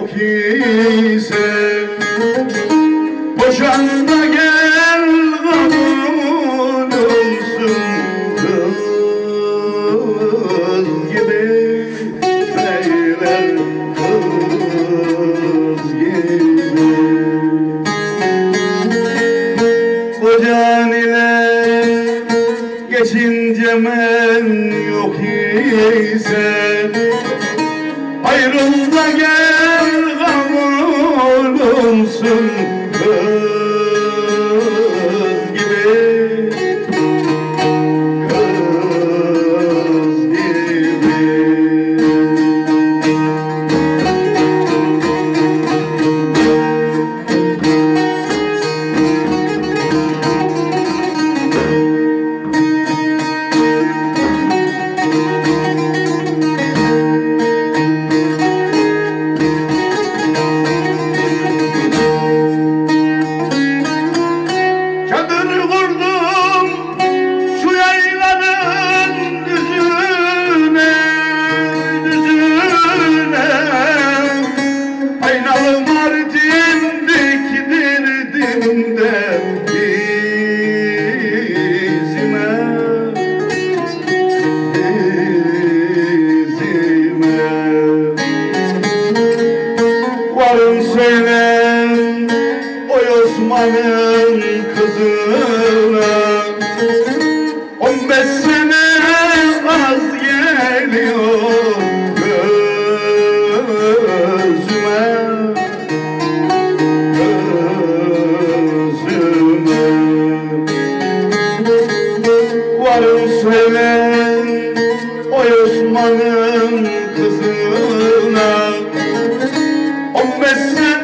yok ise boşan da gel kabul olsun kız gibi beyler kız gibi. Kocan ile geçince men yok ise ayrıl da gel kabul olsun kız gibi, kız gibi. Varın söyle oy Osman'ın kızına, 15 sene az geliyor gözüme, gözüme. Varın söyle oy Osman'ın kızına, 15 sene